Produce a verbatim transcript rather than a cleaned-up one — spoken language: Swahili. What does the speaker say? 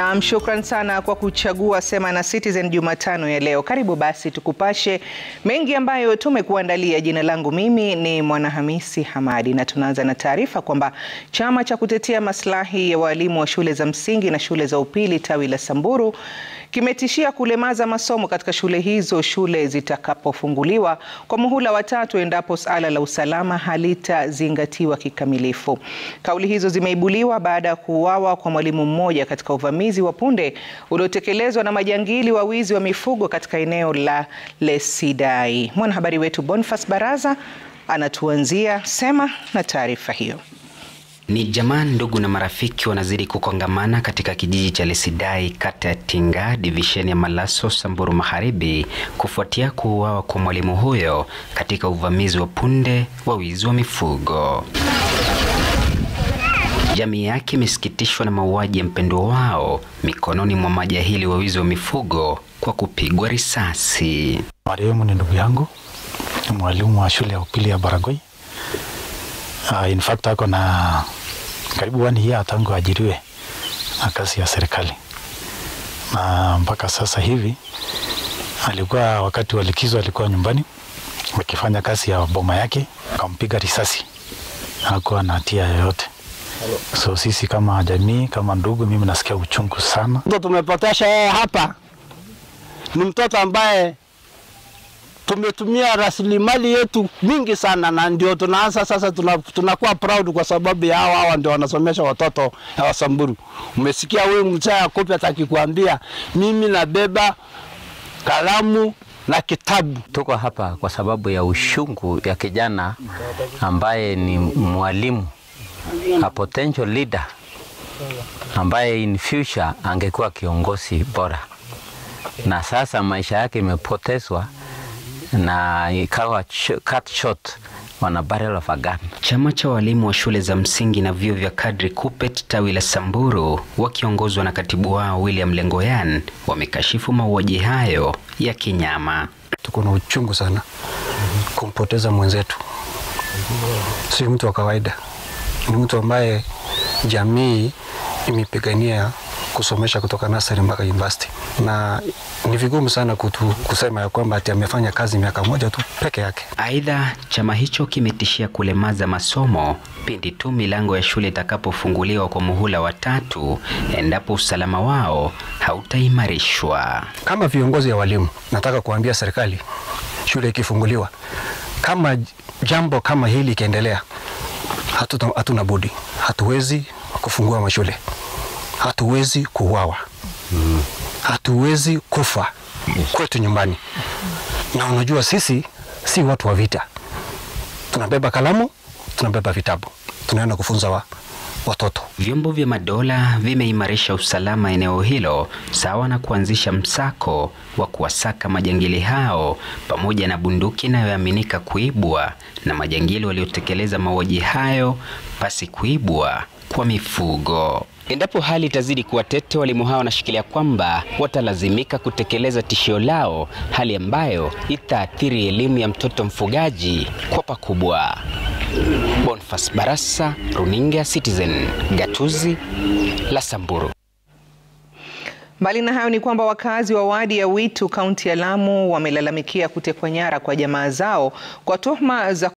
Na shukran sana kwa kuchagua Sema na Citizen Jumatano ya leo. Karibu basi tukupashe mengi ambayo tumekuandalia. Jina langu mimi ni Mwanahamisi Hamadi na tunaanza na taarifa kwamba Chama Cha kutetea maslahi ya walimu wa shule za msingi na shule za upili tawi la Samburu kimetishia kulemaza masomo katika shule hizo shule zitakapofunguliwa kwa muhula wa tatu endapo swala la usalama halitazingatiwa kikamilifu. Kauli hizo zimeibuliwa baada ya kuuawa kwa mwalimu mmoja katika uvamizi wa punde uliotekelezwa na majangili wa wizi wa mifugo katika eneo la Lesidai. Mwanahabari wetu Bonfas Baraza anatuanzia Sema na taarifa hiyo. Ni jamaa, ndugu na marafiki wanazidi kukongamana katika kijiji cha Lesidai, kata ya Tinga, divisheni ya Malaso, Samburu Magharibi, kufuatia kuuawa kwa mwalimu huyo katika uvamizi wa punde wa wizi wa mifugo. Jamii yake imesikitishwa na mauaji ya mpendwa wao mikononi mwa majahili wa wizi wa mifugo kwa kupigwa risasi. Mwalimu ni ndugu yangu, ni mwalimu wa shule ya upili ya Baragoi. Uh, in fact ako na karibu one year tangu ajiriwe na kazi ya serikali, na mpaka sasa hivi alikuwa wakati wa likizo alikuwa nyumbani akifanya kazi ya boma yake, akampiga risasi, hakuwa na hatia yoyote. So sisi kama jamii, kama ndugu, mimi nasikia uchungu sana. Mtoto tumepotesha yeye hapa ni mtoto ambaye tumetumia rasilimali yetu mingi sana, na ndio tunaanza sasa tunakuwa proud kwa sababu ya hao hao ndio wanasomesha watoto wa Samburu. Umesikia wewe mzee akopi atakikwambia mimi nabeba kalamu na kitabu. Tuko hapa kwa sababu ya ushungu ya kijana ambaye ni mwalimu, a potential leader ambaye in future angekuwa kiongozi bora, na sasa maisha yake imepotezwa na ikawa cut short on a barrel of a gun. Chama cha walimu wa shule za msingi na vyuo vya kadri Kupet tawi la Samburu wakiongozwa na katibu wao William Lengoyan wamekashifu mauaji hayo ya kinyama. Tuko na uchungu sana kumpoteza mwenzetu. Si mtu wa kawaida, ni mtu ambaye jamii imepigania kusomesha kutoka nursery mpaka university, na ni vigumu sana kutu, kusema ya kwamba ati amefanya kazi miaka moja tu peke yake. Aidha, chama hicho kimetishia kulemaza masomo pindi tu milango ya shule itakapofunguliwa kwa muhula wa tatu endapo usalama wao hautaimarishwa. Kama viongozi ya walimu, nataka kuambia serikali, shule ikifunguliwa, kama jambo kama hili ikiendelea, hatuna hatuna budi, hatuwezi kufungua mashule. Hatuwezi kuuawa, mm. hatuwezi kufa kwetu nyumbani. Na unajua sisi si watu wa vita, tunabeba kalamu, tunabeba vitabu, tunaenda kufunza wa, watoto. Vyombo vya madola vimeimarisha usalama eneo hilo, sawa na kuanzisha msako wa kuwasaka majangili hao pamoja na bunduki inayoaminika kuibwa na majangili waliotekeleza mauaji hayo pasi kuibwa kwa mifugo. Endapo hali itazidi kuwa tete, walimu hao wanashikilia kwamba watalazimika kutekeleza tishio lao, hali ambayo itaathiri elimu ya mtoto mfugaji kwa pakubwa. Bonfas Barasa, Runinga Citizen, gatuzi la Samburu. Mbali na hayo ni kwamba wakazi wa wadi ya Witu, kaunti ya Lamu, wamelalamikia kutekwa nyara kwa jamaa zao kwa tuhuma za